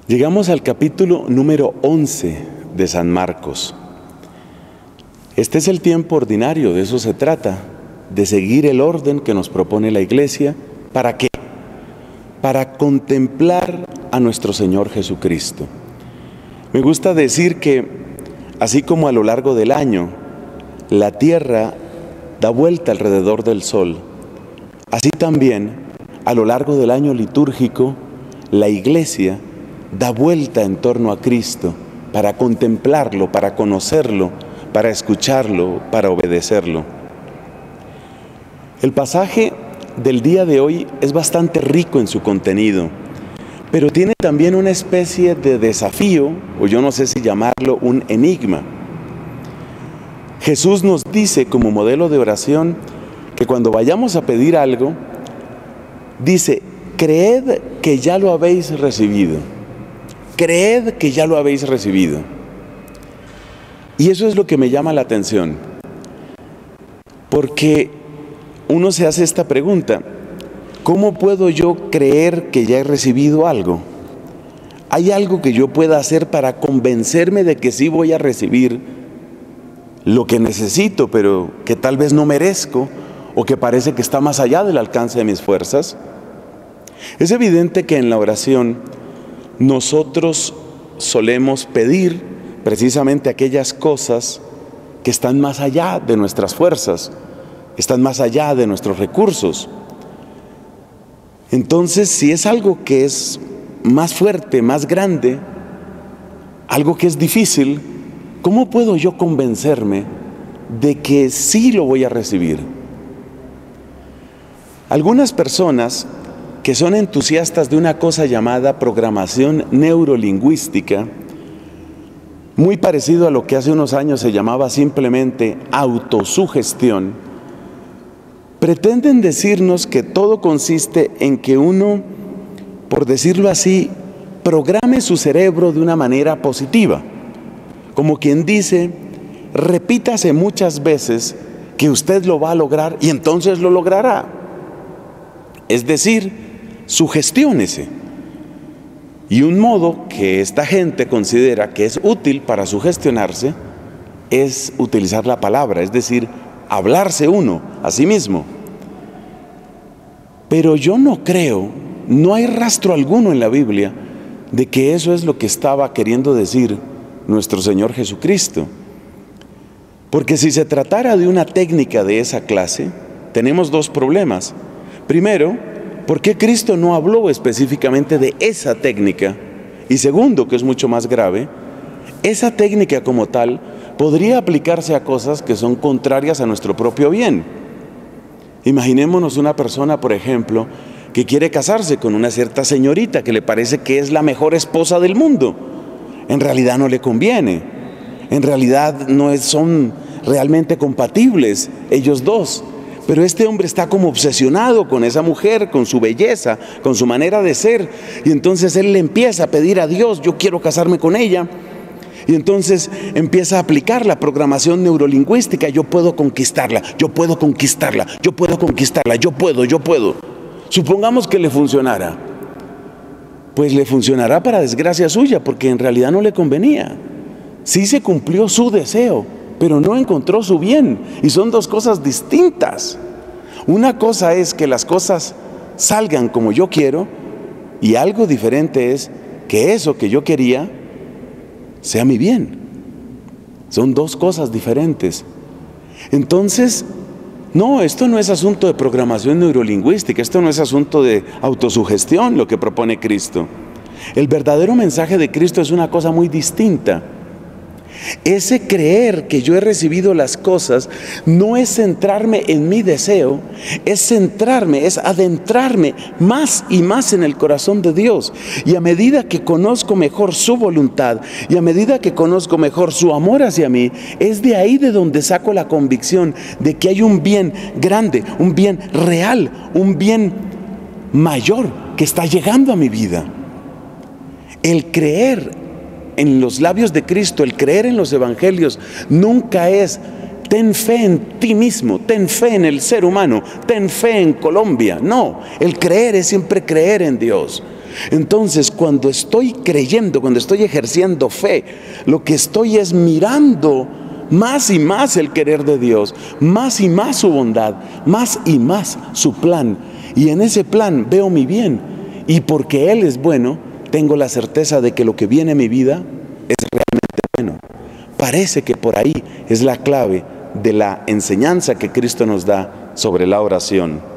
Llegamos al capítulo número 11 de San Marcos. Este es el tiempo ordinario, de eso se trata, de seguir el orden que nos propone la Iglesia. ¿Para qué? Para contemplar a nuestro Señor Jesucristo. Me gusta decir que, así como a lo largo del año, la Tierra da vuelta alrededor del Sol, así también, a lo largo del año litúrgico, la Iglesia da vuelta en torno a Cristo para contemplarlo, para conocerlo, para escucharlo, para obedecerlo. El pasaje del día de hoy es bastante rico en su contenido, pero tiene también una especie de desafío, o yo no sé si llamarlo un enigma. Jesús nos dice como modelo de oración que cuando vayamos a pedir algo, dice: creed que ya lo habéis recibido. Creed que ya lo habéis recibido. Y eso es lo que me llama la atención, porque uno se hace esta pregunta: ¿cómo puedo yo creer que ya he recibido algo? ¿Hay algo que yo pueda hacer para convencerme de que sí voy a recibir lo que necesito, pero que tal vez no merezco, o que parece que está más allá del alcance de mis fuerzas? Es evidente que en la oración nosotros solemos pedir precisamente aquellas cosas que están más allá de nuestras fuerzas, están más allá de nuestros recursos. Entonces, si es algo que es más fuerte, más grande, algo que es difícil, ¿cómo puedo yo convencerme de que sí lo voy a recibir? Algunas personas que son entusiastas de una cosa llamada programación neurolingüística, muy parecido a lo que hace unos años se llamaba simplemente autosugestión, pretenden decirnos que todo consiste en que uno, por decirlo así, programe su cerebro de una manera positiva. Como quien dice: repítase muchas veces que usted lo va a lograr y entonces lo logrará. Es decir, sugestiónese. Y un modo que esta gente considera que es útil para sugestionarse es utilizar la palabra, es decir, hablarse uno a sí mismo. Pero yo no creo, no hay rastro alguno en la Biblia de que eso es lo que estaba queriendo decir nuestro Señor Jesucristo. Porque si se tratara de una técnica de esa clase, tenemos dos problemas. Primero, ¿por qué Cristo no habló específicamente de esa técnica? Y segundo, que es mucho más grave, esa técnica como tal podría aplicarse a cosas que son contrarias a nuestro propio bien. Imaginémonos una persona, por ejemplo, que quiere casarse con una cierta señorita que le parece que es la mejor esposa del mundo. En realidad no le conviene. En realidad no son realmente compatibles ellos dos. Pero este hombre está como obsesionado con esa mujer, con su belleza, con su manera de ser. Y entonces él le empieza a pedir a Dios: yo quiero casarme con ella. Y entonces empieza a aplicar la programación neurolingüística: yo puedo conquistarla, yo puedo conquistarla, yo puedo conquistarla, yo puedo. Supongamos que le funcionara. Pues le funcionará para desgracia suya, porque en realidad no le convenía. Sí se cumplió su deseo, pero no encontró su bien, y son dos cosas distintas. Una cosa es que las cosas salgan como yo quiero, y algo diferente es que eso que yo quería sea mi bien. Son dos cosas diferentes. Entonces, no, esto no es asunto de programación neurolingüística, esto no es asunto de autosugestión lo que propone Cristo. El verdadero mensaje de Cristo es una cosa muy distinta. Ese creer que yo he recibido las cosas no es centrarme en mi deseo, es centrarme, es adentrarme más y más en el corazón de Dios. Y a medida que conozco mejor su voluntad y a medida que conozco mejor su amor hacia mí, es de ahí de donde saco la convicción de que hay un bien grande, un bien real, un bien mayor que está llegando a mi vida. El creer en los labios de Cristo, el creer en los evangelios, nunca es: ten fe en ti mismo, ten fe en el ser humano, ten fe en Colombia. No, el creer es siempre creer en Dios. Entonces, cuando estoy creyendo, cuando estoy ejerciendo fe, lo que estoy es mirando más y más el querer de Dios, más y más su bondad, más y más su plan. Y en ese plan veo mi bien. Y porque Él es bueno, tengo la certeza de que lo que viene a mi vida es realmente bueno. Parece que por ahí es la clave de la enseñanza que Cristo nos da sobre la oración.